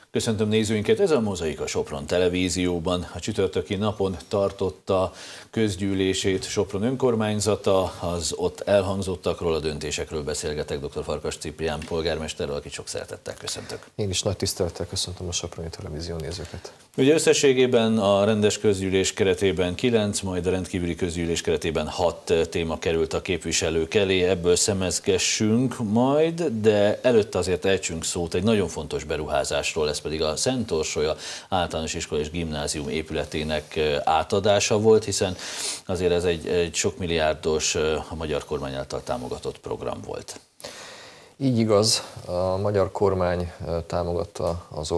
Köszöntöm nézőinket, ez a Mozaik a Sopron televízióban. A csütörtöki napon tartotta közgyűlését Sopron önkormányzata, az ott elhangzottakról, a döntésekről beszélgetek dr. Farkas Ciprián polgármesterrel, akit sok szeretettel köszöntök. Én is nagy tisztelettel köszöntöm a soproni televízió nézőket. Ugye összességében a rendes közgyűlés keretében 9, majd a rendkívüli közgyűlés keretében 6 téma került a képviselők elé, ebből szemezgessünk majd, de előtte azért ejtsünk szót egy nagyon fontos beruházásról, ez pedig a Szent Orsolya Általános Iskola és Gimnázium épületének átadása volt, hiszen azért ez egy sok milliárdos, a magyar kormány által támogatott program volt. Így igaz, a magyar kormány támogatta az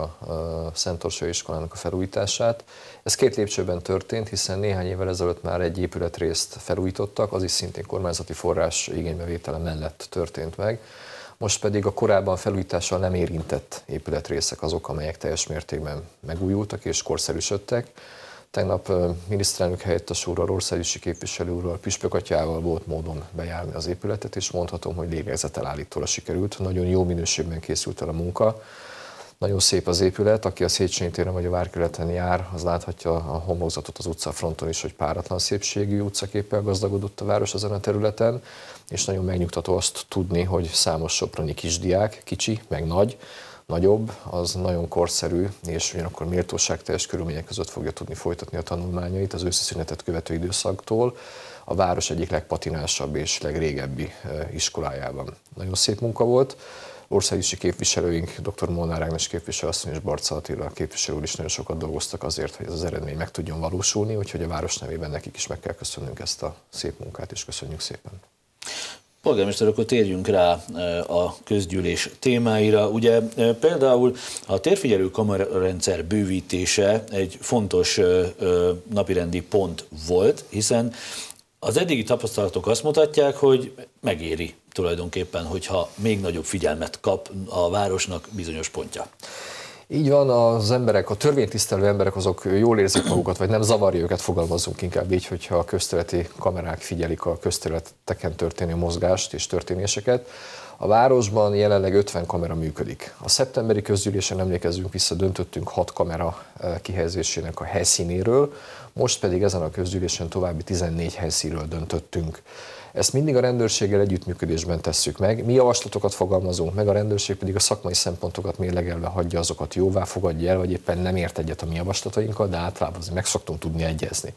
Szent Orsolya iskolának a felújítását. Ez 2 lépcsőben történt, hiszen néhány évvel ezelőtt már egy épületrészt felújítottak, az is szintén kormányzati forrás igénybevétele mellett történt meg. Most pedig a korábban felújítással nem érintett épületrészek azok, amelyek teljes mértékben megújultak és korszerűsödtek. Tegnap miniszterelnök helyettes úrral, országgyűlési képviselő úrral, Püspök atyával volt módon bejárni az épületet, és mondhatom, hogy lélegzetelállítóra sikerült. Nagyon jó minőségben készült el a munka. Nagyon szép az épület, aki a Széchenyi téren vagy a Várkerületen jár, az láthatja a homlokzatot az utcafronton is, hogy páratlan szépségű utcaképpel gazdagodott a város ezen a területen, és nagyon megnyugtató azt tudni, hogy számos soproni kisdiák, kicsi, meg nagyobb, az nagyon korszerű, és ugyanakkor méltóságteljes körülmények között fogja tudni folytatni a tanulmányait az őszi szünetet követő időszaktól a város egyik legpatinánsabb és legrégebbi iskolájában. Nagyon szép munka volt. Országgyűlési képviselőink, dr. Molnár Ágnes képviselőasszony és Barca Attila képviselő úr is nagyon sokat dolgoztak azért, hogy ez az eredmény meg tudjon valósulni, úgyhogy a város nevében nekik is meg kell köszönnünk ezt a szép munkát, és köszönjük szépen. Polgármester, akkor térjünk rá a közgyűlés témáira. Ugye például a térfigyelő kamerarendszer bővítése egy fontos napirendi pont volt, hiszen az eddigi tapasztalatok azt mutatják, hogy megéri tulajdonképpen, hogyha még nagyobb figyelmet kap a városnak bizonyos pontja. Így van, az emberek, a törvénytisztelő emberek azok jól érzik magukat, vagy nem zavarja őket, fogalmazzunk inkább így, hogyha a közterületi kamerák figyelik a közterületeken történő mozgást és történéseket. A városban jelenleg 50 kamera működik. A szeptemberi közgyűlésen, emlékezzünk vissza, döntöttünk 6 kamera kihelyezésének a helyszínéről, most pedig ezen a közgyűlésen további 14 helyszínről döntöttünk. Ezt mindig a rendőrséggel együttműködésben tesszük meg. Mi javaslatokat fogalmazunk meg, a rendőrség pedig a szakmai szempontokat mérlegelve hagyja, azokat jóvá fogadja el, vagy éppen nem ért egyet a mi javaslatainkkal, de általában azért meg szoktunk tudni egyezni.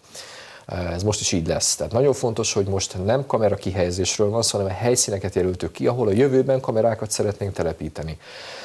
Ez most is így lesz. Tehát nagyon fontos, hogy most nem kamera kihelyezésről van szó, hanem a helyszíneket jelöltük ki, ahol a jövőben kamerákat szeretnénk telepíteni.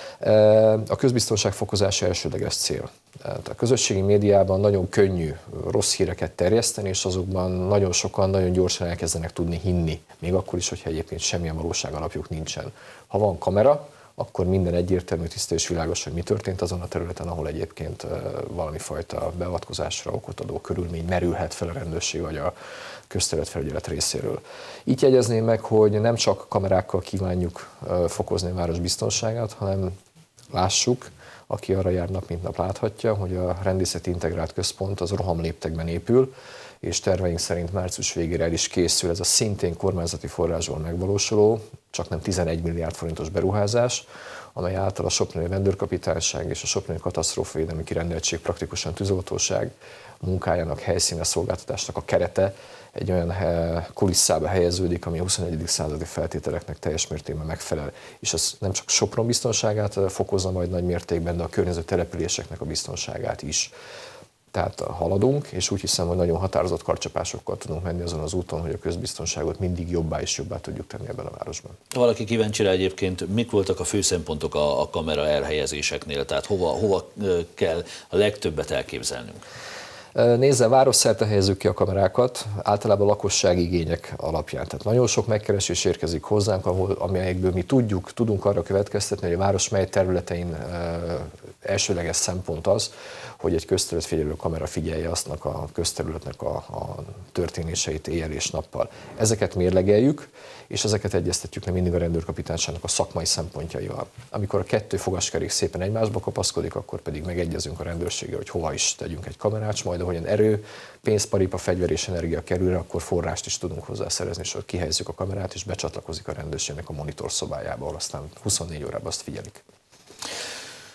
A közbiztonság fokozása elsődleges cél. A közösségi médiában nagyon könnyű rossz híreket terjeszteni, és azokban nagyon sokan nagyon gyorsan elkezdenek tudni hinni, még akkor is, hogyha egyébként semmilyen valóság alapjuk nincsen. Ha van kamera, akkor minden egyértelmű, tiszta és világos, hogy mi történt azon a területen, ahol egyébként valami fajta beavatkozásra okot adó körülmény merülhet fel a rendőrség vagy a közterületfelügyelet részéről. Így jegyezném meg, hogy nem csak kamerákkal kívánjuk fokozni a város biztonságát, hanem lássuk, aki arra jár nap mint nap láthatja, hogy a rendészeti integrált központ az rohamléptekben épül, és terveink szerint március végére el is készül ez a szintén kormányzati forrásból megvalósuló, csak nem 11 milliárd forintos beruházás, amely által a soproni rendőrkapitányság és a soproni katasztrófavédelmi kirendeltség, praktikusan tűzoltóság munkájának, helyszíne szolgáltatásnak a kerete egy olyan kulisszába helyeződik, ami a 21. századi feltételeknek teljes mértékben megfelel. És ez nem csak Sopron biztonságát fokozza majd nagy mértékben, de a környező településeknek a biztonságát is. Tehát haladunk, és úgy hiszem, hogy nagyon határozott karcsapásokkal tudunk menni azon az úton, hogy a közbiztonságot mindig jobbá és jobbá tudjuk tenni ebben a városban. Valaki kíváncsi rá egyébként, mik voltak a fő szempontok a kamera elhelyezéseknél, tehát hova kell a legtöbbet elképzelnünk? Nézze, városszerte helyezzük ki a kamerákat, általában lakossági igények alapján. Tehát nagyon sok megkeresés érkezik hozzánk, amelyekből mi tudunk arra következtetni, hogy a város mely területein elsődleges szempont az, hogy egy közterületfigyelő kamera figyelje aztnak a közterületnek a történéseit éjjel és nappal. Ezeket mérlegeljük, és ezeket egyeztetjük le mindig a rendőrkapitányságnak a szakmai szempontjaival. Amikor a 2 fogaskerék szépen egymásba kapaszkodik, akkor pedig megegyezünk a rendőrséggel, hogy hova is tegyünk egy kamerát, majd ahogyan erő, pénz, paripa, fegyver és energia kerül, akkor forrást is tudunk hozzá szerezni, és kihelyezzük a kamerát, és becsatlakozik a rendőrségnek a monitorszobájába, ahol aztán 24 órában azt figyelik.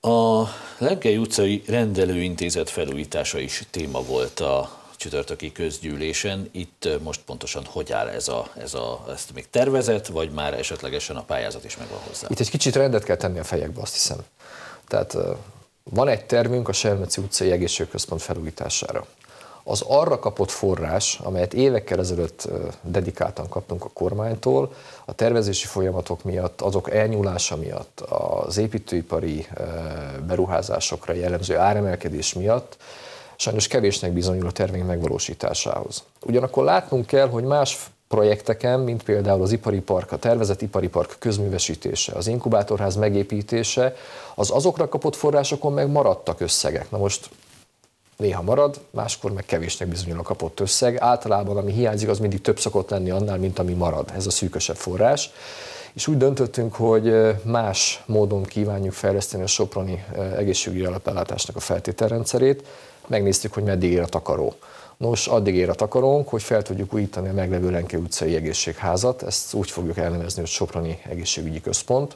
A Lenkely utcai rendelőintézet felújítása is téma volt a csütörtöki közgyűlésen. Itt most pontosan hogy áll ezt még tervezett, vagy már esetlegesen a pályázat is megvan hozzá? Itt egy kicsit rendet kell tenni a fejekbe, azt hiszem. Tehát van egy tervünk a Selmeci utcai egészségközpont felújítására. Az arra kapott forrás, amelyet évekkel ezelőtt dedikáltan kaptunk a kormánytól, a tervezési folyamatok miatt, azok elnyúlása miatt, az építőipari beruházásokra jellemző áremelkedés miatt sajnos kevésnek bizonyul a tervénk megvalósításához. Ugyanakkor látnunk kell, hogy más projekteken, mint például az ipari park, a tervezett ipari park közművesítése, az inkubátorház megépítése, az azokra kapott forrásokon meg maradtak összegek. Na most néha marad, máskor meg kevésnek bizonyul a kapott összeg. Általában ami hiányzik, az mindig több szokott lenni annál, mint ami marad. Ez a szűkösebb forrás. És úgy döntöttünk, hogy más módon kívánjuk fejleszteni a soproni egészségügyi alapellátásnak a feltételrendszerét. Megnéztük, hogy meddig ér a takaró. Nos, addig ér a takarónk, hogy fel tudjuk újítani a meglevő Lenkely utcai egészségházat. Ezt úgy fogjuk elnevezni, hogy Soproni Egészségügyi Központ,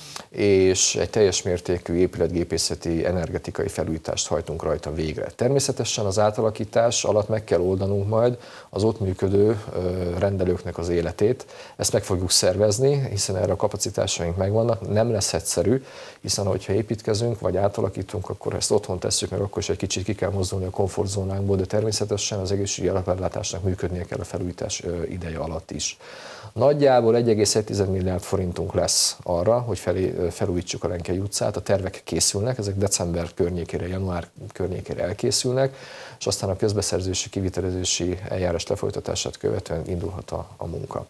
és egy teljes mértékű épületgépészeti, energetikai felújítást hajtunk rajta végre. Természetesen az átalakítás alatt meg kell oldanunk majd az ott működő rendelőknek az életét. Ezt meg fogjuk szervezni, hiszen erre a kapacitásaink megvannak. Nem lesz egyszerű, hiszen hogyha építkezünk vagy átalakítunk, akkor ezt otthon tesszük, meg akkor is egy kicsit ki kell mozdulni a komfortzónánkból, de természetesen az egészségügyi alapellátásnak működnie kell a felújítás ideje alatt is. Nagyjából 1,1 milliárd forintunk lesz arra, hogy felújítsuk a Lenkely utcát. A tervek készülnek, ezek december környékére, január környékére elkészülnek, és aztán a közbeszerzési, kivitelezési eljárás lefolytatását követően indulhat a munka.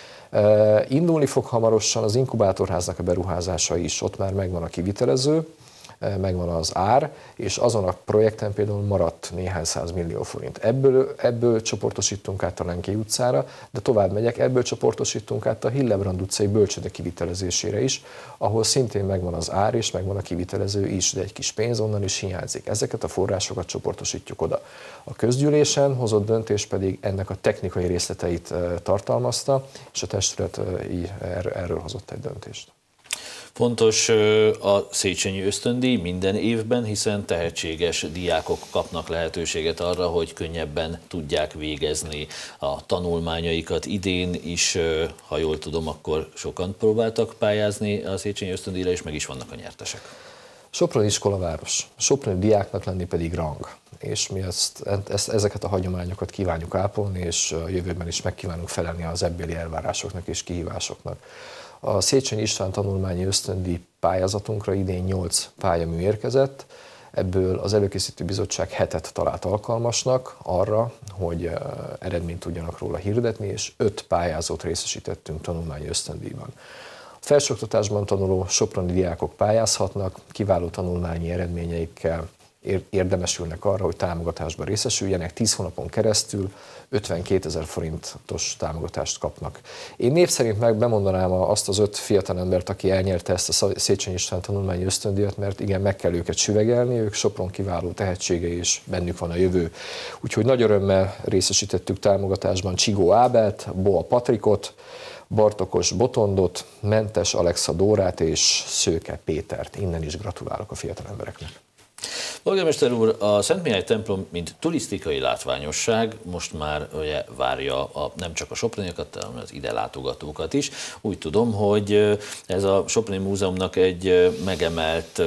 Indulni fog hamarosan az inkubátorháznak a beruházása is, ott már megvan a kivitelező, megvan az ár, és azon a projekten például maradt néhány 100 millió forint. Ebből csoportosítunk át a Lenkely utcára, de tovább megyek, ebből csoportosítunk át a Hillebrand utcai bölcsőde kivitelezésére is, ahol szintén megvan az ár és megvan a kivitelező is, de egy kis pénz onnan is hiányzik. Ezeket a forrásokat csoportosítjuk oda. A közgyűlésen hozott döntés pedig ennek a technikai részleteit tartalmazta, és a testület erről hozott egy döntést. Fontos a Széchenyi ösztöndíj minden évben, hiszen tehetséges diákok kapnak lehetőséget arra, hogy könnyebben tudják végezni a tanulmányaikat. Idén is, ha jól tudom, akkor sokan próbáltak pályázni a Széchenyi ösztöndíjra, és meg is vannak a nyertesek. Sopron iskolaváros, soproni diáknak lenni pedig rang. És mi ezeket a hagyományokat kívánjuk ápolni, és a jövőben is megkívánunk felelni az ebbéli elvárásoknak és kihívásoknak. A Széchenyi István tanulmányi ösztöndíj pályázatunkra idén 8 pályamű érkezett, ebből az előkészítő bizottság 7-et talált alkalmasnak arra, hogy eredményt tudjanak róla hirdetni, és 5 pályázót részesítettünk tanulmányi ösztöndíjban. A felsőoktatásban tanuló soproni diákok pályázhatnak, kiváló tanulmányi eredményeikkel érdemesülnek arra, hogy támogatásban részesüljenek, 10 hónapon keresztül 52 000 forintos támogatást kapnak. Én név szerint bemondanám azt az 5 fiatalembert, aki elnyerte ezt a Széchenyi István tanulmányi ösztöndíjat, mert igen, meg kell őket süvegelni, ők Sopron kiváló tehetsége és bennük van a jövő. Úgyhogy nagy örömmel részesítettük támogatásban Csigó Ábelt, Boa Patrikot, Bartokos Botondot, Mentes Alexa Dórát és Szőke Pétert. Innen is gratulálok a fiatal embereknek. Polgármester úr, a Szent Mihály templom, mint turisztikai látványosság, most már ugye várja nem csak a soproniakat, hanem az ide látogatókat is. Úgy tudom, hogy ez a Soproni Múzeumnak egy megemelt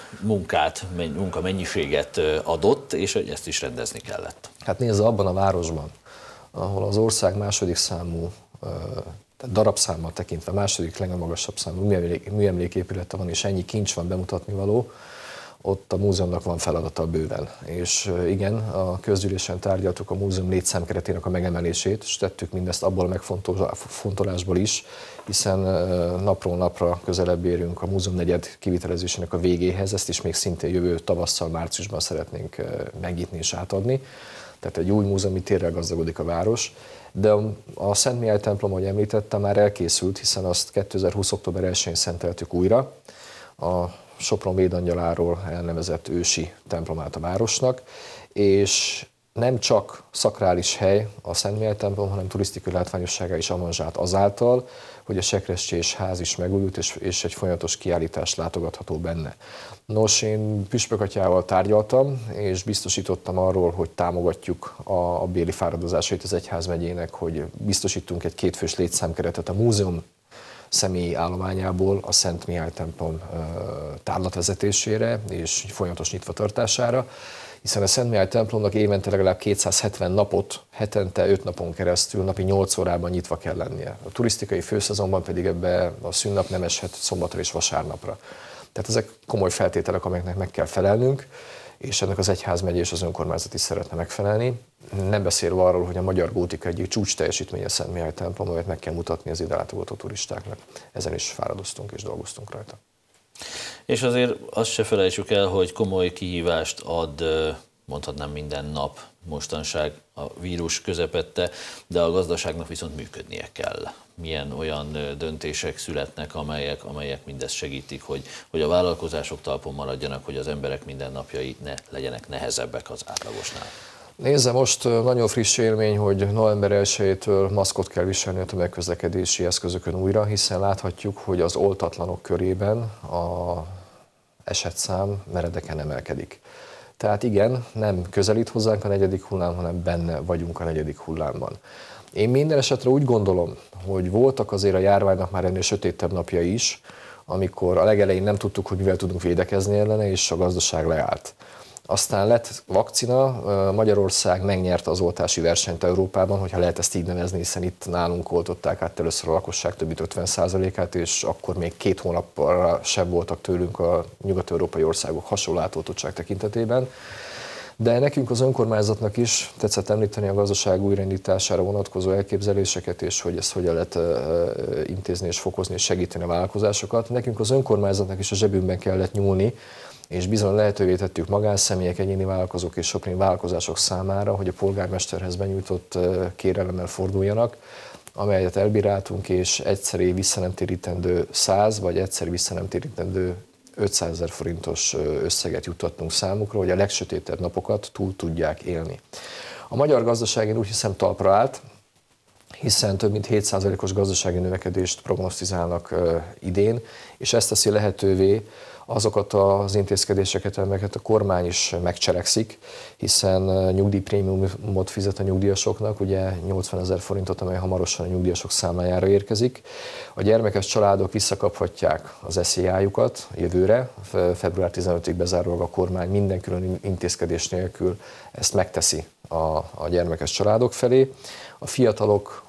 munkamennyiséget adott, és hogy ezt is rendezni kellett. Hát nézze, abban a városban, ahol az ország második számú, tehát darabszámmal tekintve második legmagasabb számú műemléképülete van, és ennyi kincs van bemutatni való, ott a múzeumnak van feladata bőven. És igen, a közgyűlésen tárgyaltuk a múzeum létszámkeretének a megemelését, és tettük mindezt abból a megfontolásból is, hiszen napról napra közelebb érünk a múzeum negyed kivitelezésének a végéhez, ezt is még szintén jövő tavasszal, márciusban szeretnénk megnyitni és átadni. Tehát egy új múzeumi térrel gazdagodik a város. De a Szent Mihály templom, ahogy említettem, már elkészült, hiszen azt 2020. október 1-én szenteltük újra. A Sopron védangyaláról elnevezett ősi templomát a városnak, és nem csak szakrális hely a Szent Mihály templom, hanem turisztikai látványossága is avanzsált azáltal, hogy a Sekrescsés ház is megújult, és egy folyamatos kiállítás látogatható benne. Nos, én Püspök atyával tárgyaltam, és biztosítottam arról, hogy támogatjuk a béli fáradozásait az egyházmegyének, hogy biztosítunk egy 2 fős létszámkeretet a múzeum személyi állományából a Szent Mihály templom tárlatvezetésére és folyamatos nyitvatartására, hiszen a Szent Mihály templomnak évente legalább 270 napot, hetente 5 napon keresztül, napi 8 órában nyitva kell lennie. A turisztikai főszezonban pedig ebbe a szünnap nem eshet szombatra és vasárnapra. Tehát ezek komoly feltételek, amelyeknek meg kell felelnünk, és ennek az egyházmegye és az önkormányzat is szeretne megfelelni. Nem beszélve arról, hogy a magyar gótika egyik csúcs teljesítménye a Szent Mihály templom, amelyet meg kell mutatni az ide látogató turistáknak. Ezen is fáradoztunk és dolgoztunk rajta. És azért azt se felejtsük el, hogy komoly kihívást ad, mondhatnám minden nap mostanság a vírus közepette, de a gazdaságnak viszont működnie kell. Milyen olyan döntések születnek, amelyek mindezt segítik, hogy a vállalkozások talpon maradjanak, hogy az emberek mindennapjai ne legyenek nehezebbek az átlagosnál. Nézze, most nagyon friss élmény, hogy november 1-től maszkot kell viselni a tömegközlekedési eszközökön újra, hiszen láthatjuk, hogy az oltatlanok körében a esetszám meredeken emelkedik. Tehát igen, nem közelít hozzánk a 4. hullám, hanem benne vagyunk a 4. hullámban. Én minden esetre úgy gondolom, hogy voltak azért a járványnak már ennél sötétebb napjai is, amikor a legelején nem tudtuk, hogy mivel tudunk védekezni ellene, és a gazdaság leállt. Aztán lett vakcina, Magyarország megnyerte az oltási versenyt Európában, hogyha lehet ezt így nevezni, hiszen itt nálunk oltották át először a lakosság több mint 50%-át, és akkor még 2 hónappal sem voltak tőlünk a nyugat-európai országok hasonló átoltottság tekintetében. De nekünk az önkormányzatnak is tetszett említeni a gazdaság újraindítására vonatkozó elképzeléseket, és hogy ezt hogyan lehet intézni és fokozni és segíteni a vállalkozásokat. Nekünk az önkormányzatnak is a zsebünkben kellett nyúlni, és bizony lehetővé tettük magánszemélyek, egyéni vállalkozók és soproni vállalkozások számára, hogy a polgármesterhez benyújtott kérelemmel forduljanak, amelyet elbíráltunk, és egyszeri visszanemtérítendő 100 vagy egyszeri visszanemtérítendő 500 000 forintos összeget juttattunk számukra, hogy a legsötétebb napokat túl tudják élni. A magyar gazdaság, én úgy hiszem, talpra állt, hiszen több mint 7%-os gazdasági növekedést prognosztizálnak idén, és ezt teszi lehetővé azokat az intézkedéseket, amelyeket a kormány is megcselekszik, hiszen nyugdíjprémiumot fizet a nyugdíjasoknak, ugye 80 000 forintot, amely hamarosan a nyugdíjasok számlájára érkezik. A gyermekes családok visszakaphatják az SZIA-jukat jövőre, február 15-ig bezárólag a kormány minden külön intézkedés nélkül ezt megteszi a gyermekes családok felé. A fiatalok,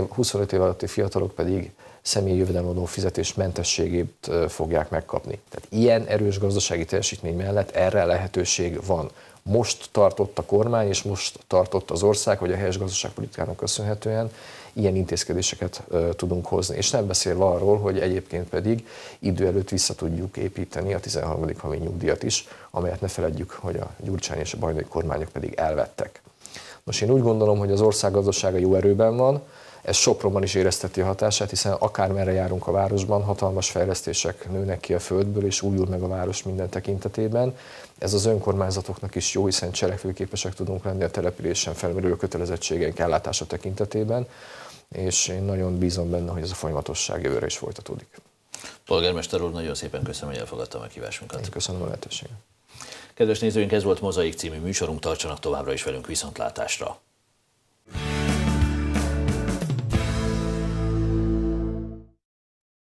25 év alatti fiatalok pedig személyi jövedelemadó fizetés mentességét fogják megkapni. Tehát ilyen erős gazdasági teljesítmény mellett erre lehetőség van. Most tartott a kormány, és most tartott az ország, hogy a helyes gazdaságpolitikának köszönhetően ilyen intézkedéseket tudunk hozni. És nem beszélve arról, hogy egyébként pedig idő előtt vissza tudjuk építeni a 13. havi nyugdíjat is, amelyet ne feledjük, hogy a Gyurcsány és a bajnai kormányok pedig elvettek. Most én úgy gondolom, hogy az ország gazdasága jó erőben van, ez Sopronban is érezteti a hatását, hiszen akármerre járunk a városban, hatalmas fejlesztések nőnek ki a földből, és újul meg a város minden tekintetében. Ez az önkormányzatoknak is jó, hiszen cselekvőképesek tudunk lenni a településen felmerülő kötelezettségeink ellátása tekintetében, és én nagyon bízom benne, hogy ez a folyamatosság jövőre is folytatódik. Polgármester úr, nagyon szépen köszönöm, hogy elfogadta a meghívásunkat. Én köszönöm a lehetőséget. Kedves nézőink, ez volt Mozaik című műsorunk, tartsanak továbbra is velünk, viszontlátásra!